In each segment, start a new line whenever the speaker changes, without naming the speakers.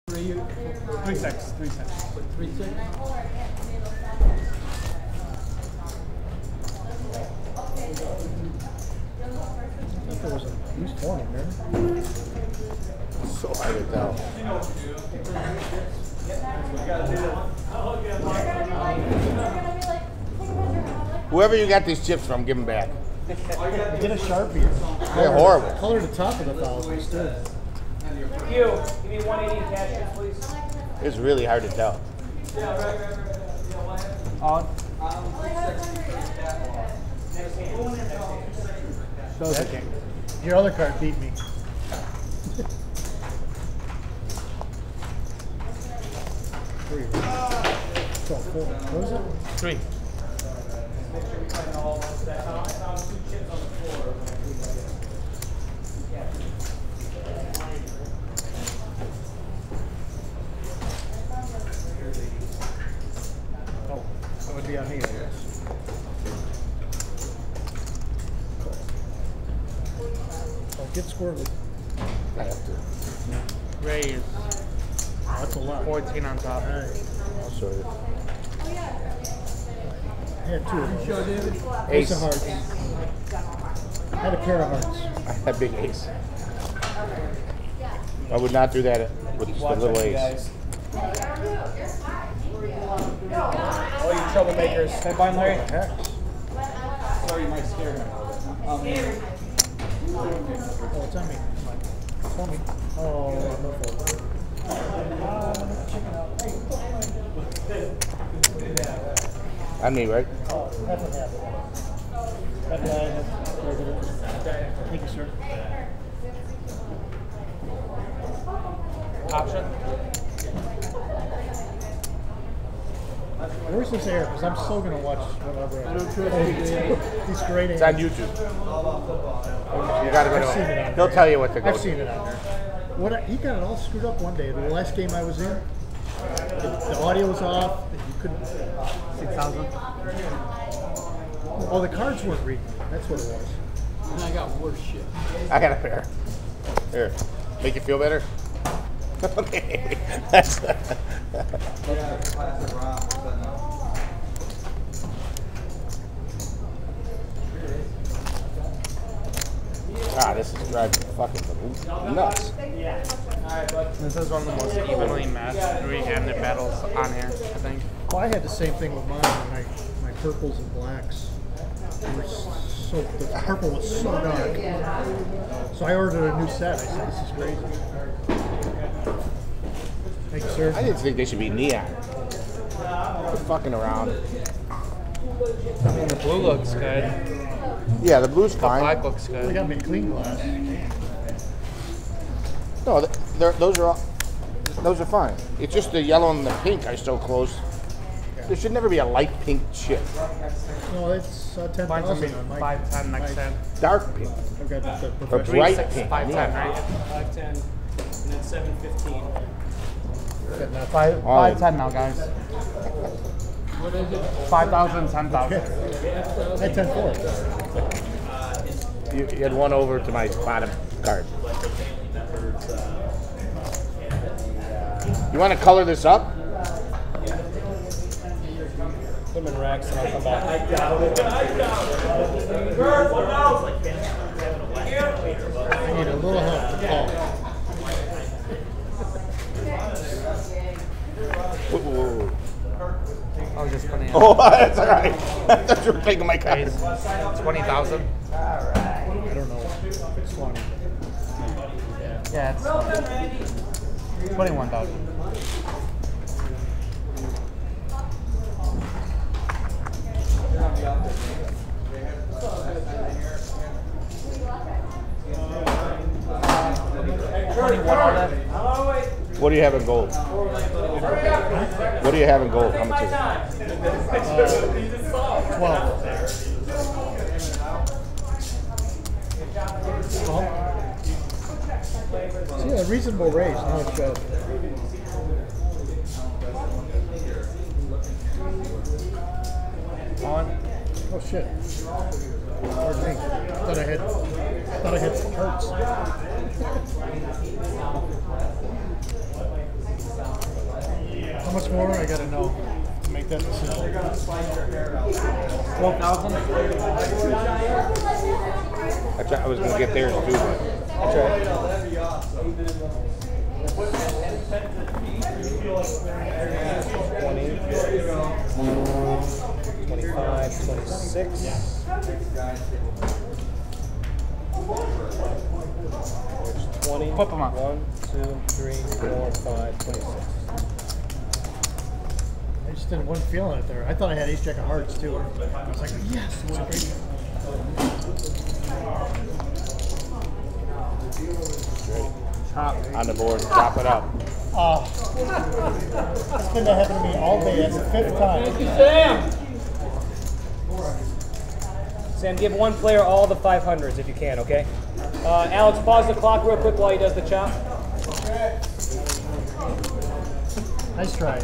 3 6. 3 6.
3 6.
I thought there was at least 20 there.
So hard to tell. Whoever you got these chips from, give them back.
Get a Sharpie.
They're horrible.
Color the top of the thousands too.
You, give me 180 attachments, please.
It's really hard to tell.
On.
Your other card beat me. Three. So, four. What was it?
3.
Oh, that would be on me, I guess. Oh, get squirrely.
I have to.
Raise.
Oh, that's a lot.
14 on top.
All right.
I'll show you.
I had two of
Show
those.
David.
Ace
Ace.
of hearts. I had a pair of hearts.
I had big ace. I would not do that with the little ace.
All you troublemakers. Hey, Brian Larry.
Heck.
Sorry, you might scare him.
Oh, it's on me. Tell me. Oh, no fault.
On me, right?
Oh, that's what happened. That guy has president. Thank you, sir.
Option.
Where's this air? Because I'm still going to watch whatever.
I don't trust
These great
It's on
hands.
YouTube. You gotta go
I've
to
seen it on
it. He'll
there.
tell you what to go
I've
to.
seen it on there. He got it all screwed up one day. The last game I was in, the audio was off. You couldn't.
6,000.
Oh, the cards weren't reading. That's what it was.
And I got worse shit.
I got a pair. Here. Make you feel better? Okay. That's this is driving me fucking nuts.
This is one of the most evenly matched 3-handed battles on here, I think.
Well, I had the same thing with mine. My purples and blacks. They were so, the purple was so dark. So I ordered a new set. I said, this is crazy. Thank you, sir.
I didn't think they should be neon. They're fucking around.
I mean, the blue looks good.
Yeah, the blue's
The
fine.
black looks
They
good.
got me clean glass.
No, those are fine. It's just the yellow and the pink are so close. There should never be a light pink chip.
No, it's
Mine's
10,000 on my
510 next time.
Dark pink.
I've got the
Or
professional.
bright
6,
pink.
510,
Yeah.
right?
510 and then 715.
Got that.
510 now, guys.
What is it?
5,000, 10,000.
I had 10-4.
You had one over to my bottom card. You want to color this up?
Put them in racks and I'll come back.
I need a little help to call.
Whoa.
I was just putting it.
Oh, that's all right. I thought you were taking my card.
20,000.
I don't know if it's 20.
Yeah, it's 21,000.
What do you have in gold? What do you have in gold? How much is it?
12. See, a reasonable raise. Now it's shoved.
On.
Oh shit. Pardon me. Thought I had some hearts. much more I gotta know to make that decision?
12,000?
I was gonna get theirs too.
That's right. 20, 25, 26. There's 20.
Flip 'em up.
1, 2, 3, 4, 5, 26.
I just wasn't feeling it there. I thought I had ace jack of hearts too. I was like, yes, it's a great.
On the board, chop it up.
It's been that happened to me all day. That's the 5th time.
Thank you, Sam.
Sam, give one player all the 500s if you can, okay? Alex, pause the clock real quick while he does the chop.
Nice try.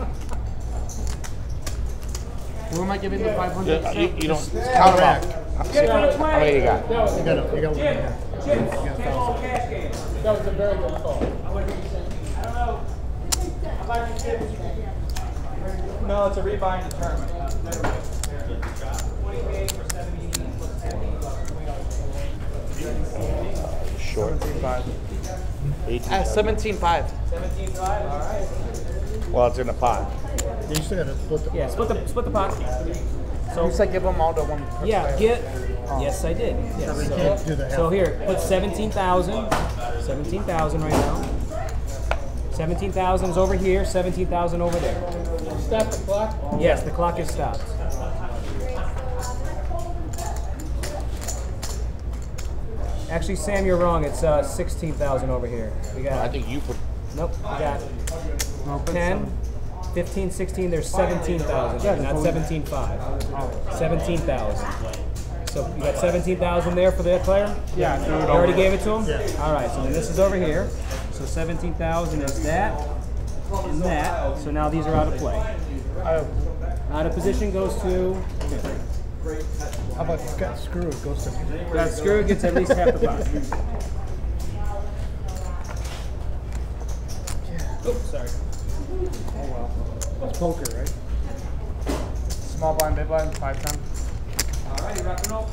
Who am I giving the 500?
You don't count them up. How many you got?
You got one here.
That was a very good call.
No, it's a rebind tournament.
Short.
17.5.
18.
17.5.
17.5, all right.
Well, it's in the pot.
You still gotta split the.
Yeah, split the pot. So
You said give them all to one person.
yeah, get. Yes, I did. Yes.
You can't do the half.
So here, put 17,000. 17,000 right now. 17,000 is over here. 17,000 over there.
Stop the clock.
Yes, the clock is stopped. Actually, Sam, you're wrong. It's 16,000 over here. We got.
I think you put.
Nope. We got 10, 15, 16. There's 17,000. Not 17.5. 17,000. So you got 17,000 there for that player?
Yeah,
You
threw it
already
over.
gave it to him?
Yeah.
All right, so then this is over here. So 17,000 is that and that. So now these are out of play. Out of position goes to.
How about you got screw? It goes to.
That screw gets at least half the pot. Oops, sorry.
It's poker, right?
Small blind, big blind, 5-10.
All right, you wrapping up?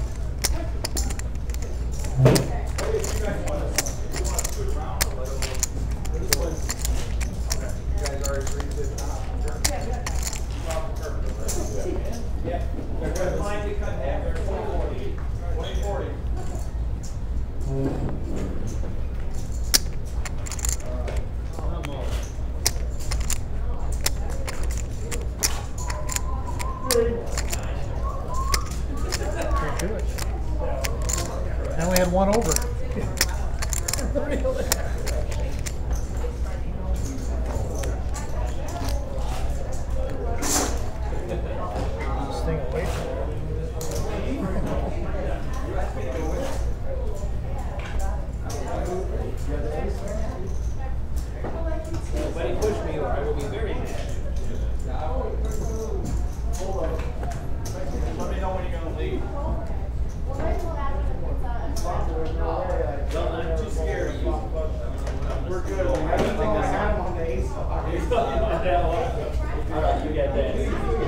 Yeah. They're going to find it cut in half. They're 2040. 2040.
Can't do it. I only had one over. This thing away from
Nobody push me or I will be very mad.
Let me know when you're going to leave. I'm too scared of you. We're good. I don't think I had him on the ace. You get that.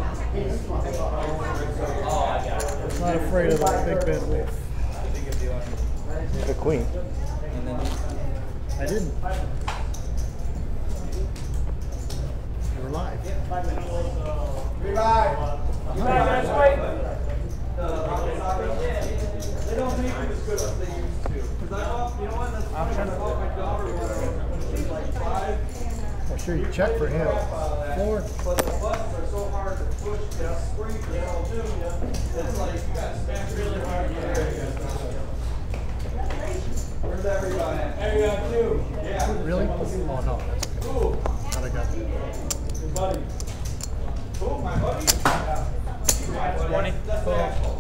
Oh, I got it.
I'm not afraid of the big bad wolf.
The queen.
I didn't. You were live.
They don't make it as good as they used to. Because I thought, you know what, that's I thought my daughter was like 5.
Well, sure, you check for him. Four.
But the buttons are so hard to push to spring for the whole tune. It's like you got to smash really hard. Where's everybody? Everybody too. Yeah.
Really? Oh, no, that's okay.
Ooh,
How'd I got that?
good buddy. Cool, my buddy.
20.
That's the actual.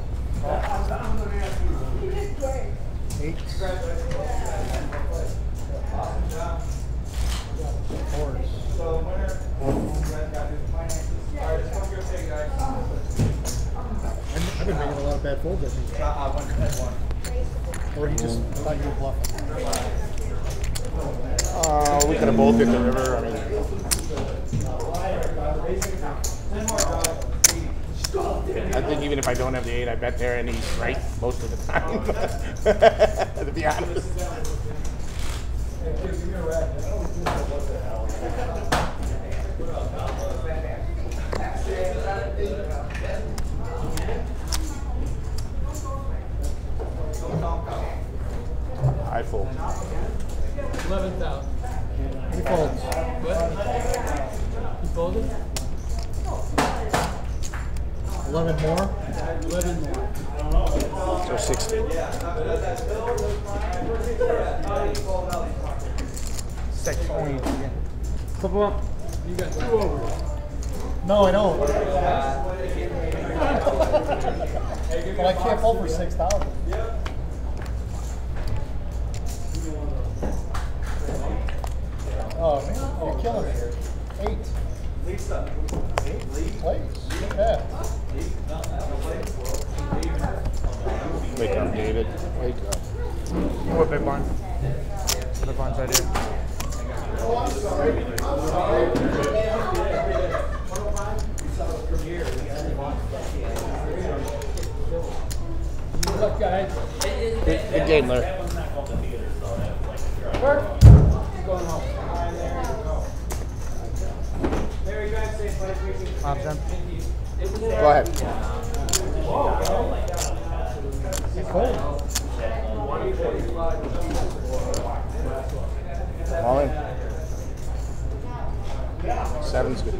8.
Awesome job.
Fours.
So winner, you guys got to do the finances. All right, it's going to guys.
I've been making a lot of bad folds, I think.
One.
Or he just thought you were bluffing.
We could have both hit the river. I mean, I think even if I don't have the 8, I bet there and he's right most of the time. To be honest. I fold.
11,000.
He folds.
What? You folded?
11 more.
11 more.
So 60.
6 points again. Flip them up.
You got 2 overs.
No, I don't. But I can't fold for 6,000. Oh man, you're killing me. 8.
Lisa.
8 plays. Look at that.
Wake up, David. Wake up.
What big blind? Big blinds right here.
Good luck, guys.
Good game, Larry.
Going home.
Option.
Go ahead.
He folds.
All in. 7's good.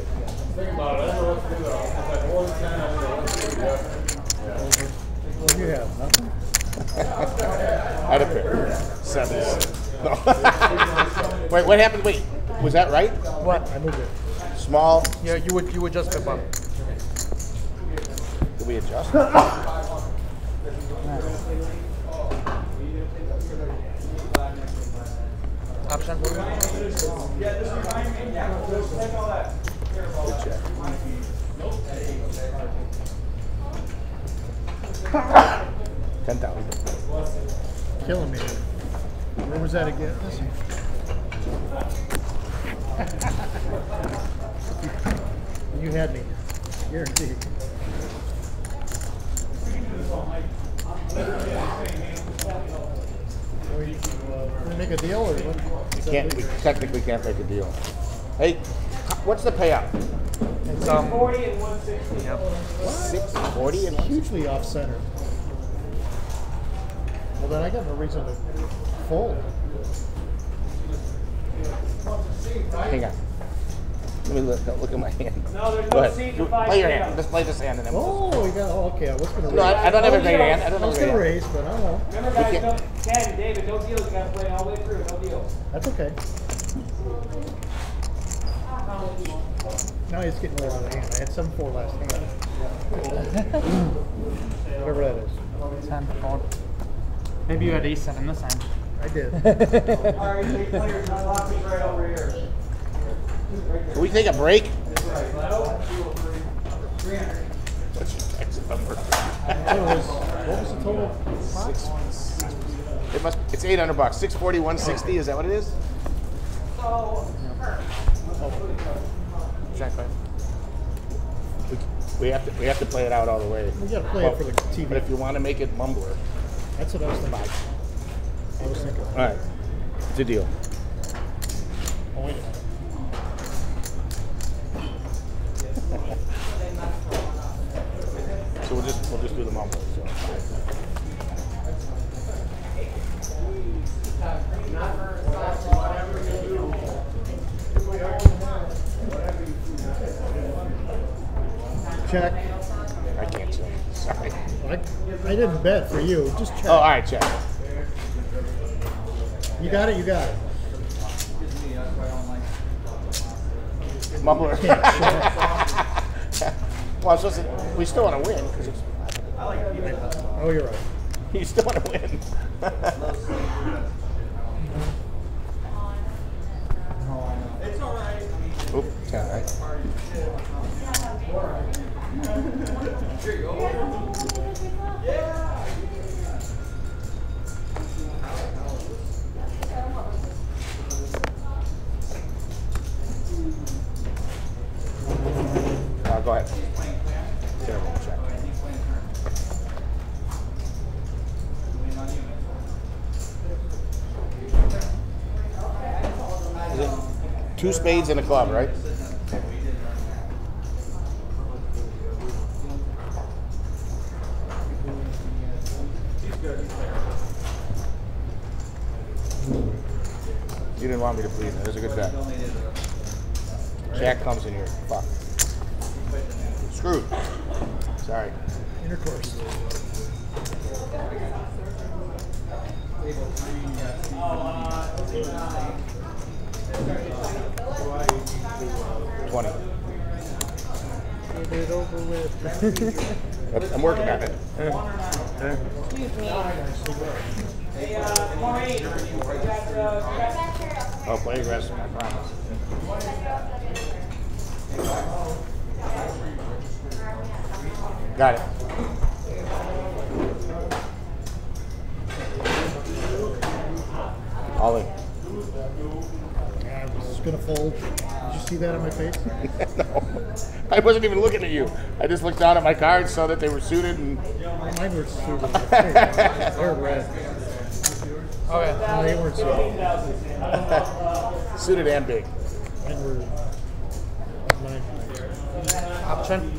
What do you have? Nothing?
I had a pair. 7s. No. Wait, what happened? Wait, was that right?
What?
I moved it.
Small.
Yeah, you would just big blind.
Did we adjust?
Option.
Good check. 10,000.
Killing me. Where was that again? Listen. You had me. Guaranteed. We make a deal or what?
We technically can't make a deal. Hey, what's the payout?
It's
40 and 160.
Yep.
640 and
Hugely off center. Well, then I got no reason to fold.
hang on. Let me look at my hand.
No, there's
Go
no
ahead.
seat to find
Play your
out.
hand. Just play this hand and then we'll.
Oh, you got. Oh, okay, I was gonna raise.
No, I don't have a great hand. I don't
I
have
was
a great
gonna
hand.
raise, but I don't know.
Remember, guys,
can't-
no, Ken, David, no deals. You gotta play all the way through. No deals.
That's okay. Now he's getting a lot of hand. I had 7-4 last hand. Whatever that is.
10, 4. Maybe you had ace 7 this time.
I did.
All right, eight players, unlock is right over here.
Can we take a break?
No, 300.
What's your text number?
What was the total?
It's $800. 640, 160. Is that what it is?
Exactly.
We have to play it out all the way.
We gotta play it for the TV.
But if you want to make it mumbler,
That's what I was thinking.
all right, it's a deal.
Oh, wait a minute.
So we'll just do the mumble. So.
Check.
I can't check. Sorry.
I didn't bet for you. Just check.
Oh, all right, check.
You got it. You got it.
Mumbler. Well, I'm supposed to, we still want to win because it's.
Oh, you're right.
You still want to win.
It's all right.
Oop, 10, right?
Here you go. Yeah.
Go ahead. Terrible check. 2 spades and a club, right? You didn't want me to bleed. That was a good bet. Jack comes in here. Fuck. Screwed. Sorry.
Intercourse.
$20.
Get it over with.
I'm working on it. I'll play aggressive, I promise. Got it. All in.
I was gonna fold. Did you see that on my face?
No. I wasn't even looking at you. I just looked down at my cards, saw that they were suited, and
Mine were suited. They're red.
Okay.
No, they weren't suited.
suited and big.
Mine were 9.
Option.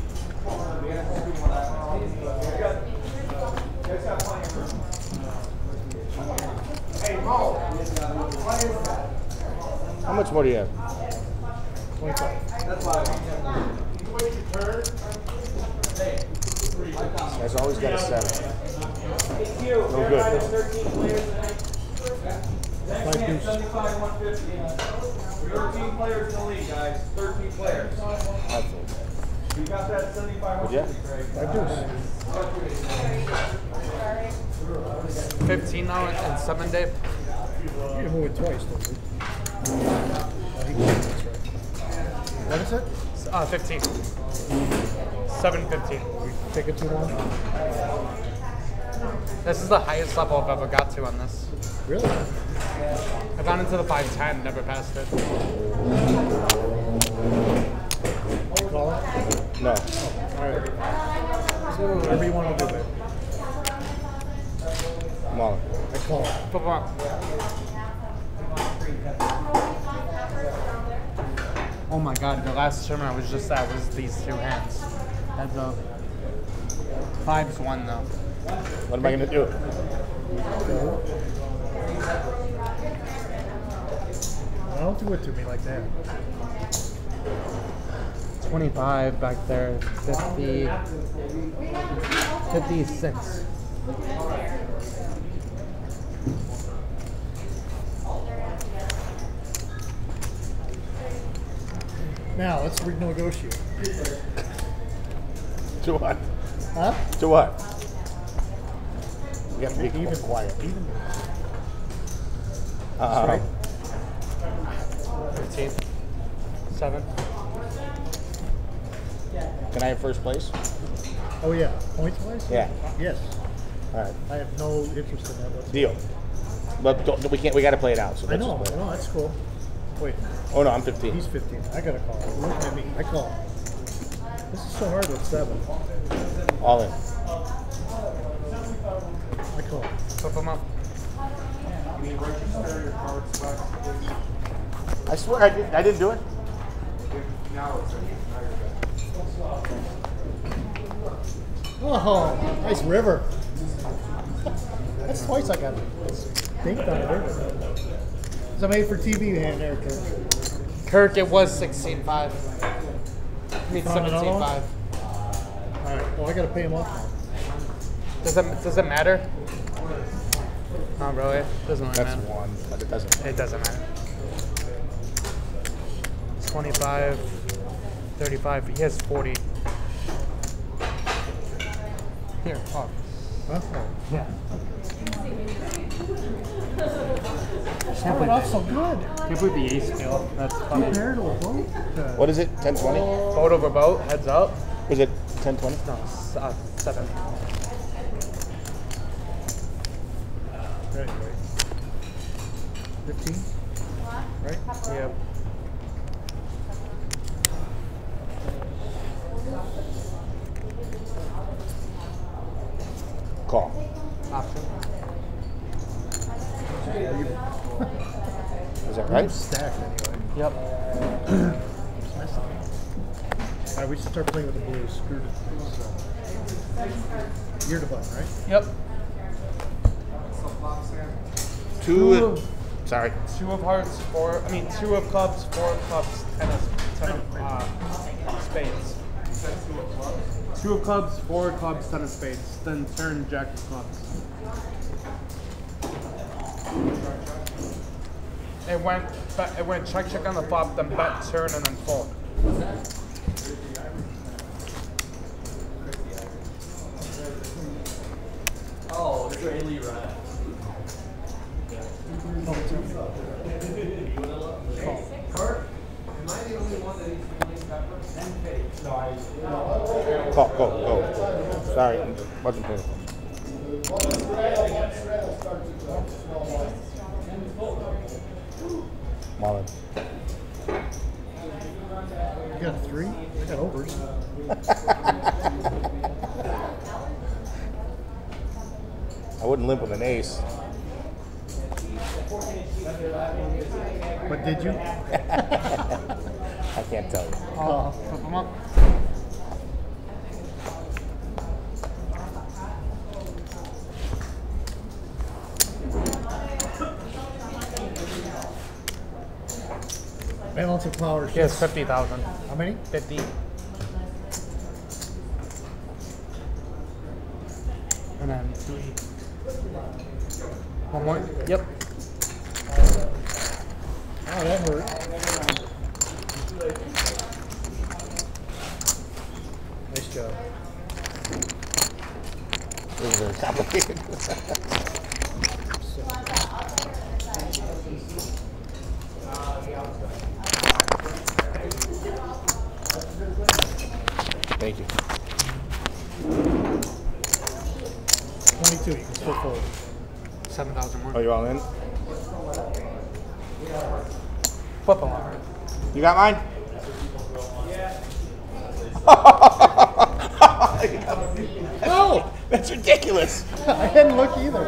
How much more do you have?
25.
That's always got a 7. No good.
5 deuce.
13 players in the league, guys. 13 players. You got that 75?
Yeah.
5 deuce.
15 now and 7 day.
You can move it twice, don't you? He can't, that's right. What is it?
15. 7:15.
Take it too long?
This is the highest level I've ever got to on this.
Really?
I've gone into the 510, never passed it.
You call it?
No.
Alright. So whatever you want to do, babe.
I'm all in.
I call it.
Oh my god, the last tournament I was just at was these 2 hands. Heads up. 5's 1 though.
What am I going to do?
Don't do it to me like that.
25 back there. 50. 56.
Now, let's renegotiate.
To what?
Huh?
To what? You have to be
Even.
quiet.
Even.
Uh-oh.
Right.
15. 7.
Can I have first place?
Oh, yeah. Points wise?
Yeah.
Yes.
All right.
I have no interest in that whatsoever.
Deal. But we can't. We got to play it out. So
I
let's
know.
just play it.
That's cool. Wait.
Oh no, I'm 15.
He's 15. I got to call. Look at me. I call. This is so hard with 7.
All in.
I call.
Flip them up.
I swear I didn't do it.
Oh, nice river. That's twice I got it. Dinked on a river. It's a made for TV hand there, Kirk.
Kirk, it was 16.5. I mean
Found another one?
17.5.
Alright, well I gotta pay him off now.
Does it matter? Not really. Doesn't really
That's
matter.
1, but it doesn't.
It doesn't matter. 25, 35. He has 40. Here, fuck.
Huh?
Yeah.
Started off so good.
Can't believe the ace failed. That's funny.
Compared to a boat.
What is it? 10-20?
Boat over boat, heads up.
Is it 10-20?
No, 7.
Anyway. 15? Right?
Yep.
Call.
Option.
Is that
I'm
right?
stacked anyway.
Yep.
All right, we should start playing with the blues. Screw it. You're the button, right?
Yep.
Two. Sorry.
2 of hearts, 2 of clubs, 4 of clubs, 10 of spades. 2 of clubs, 4 of clubs, 10 of spades. Then turn jack of clubs. It went check on the flop, then bet, turn, and then fold.
Oh, it's really right. Kurt, am I the only one that eats green pepper? No,
Go. Sorry, wasn't paying. Marlon.
You got a 3? I got overs.
I wouldn't limp with an ace.
But did you?
I can't tell you.
Flip them up.
Balance of power.
Yes, 50,000.
How many?
50. And then 2 each. One more. Yep.
Oh, that hurt. Nice job.
This is very complicated. Thank you.
22. You can still fold.
7,000 more.
Oh, you all in?
Flip them up.
You got mine? No, that's ridiculous.
I didn't look either.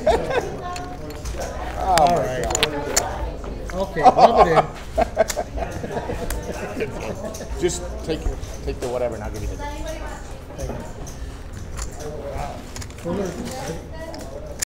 Oh my
right.
God.
Okay, rub it in.
Just take the whatever and I'll give you the.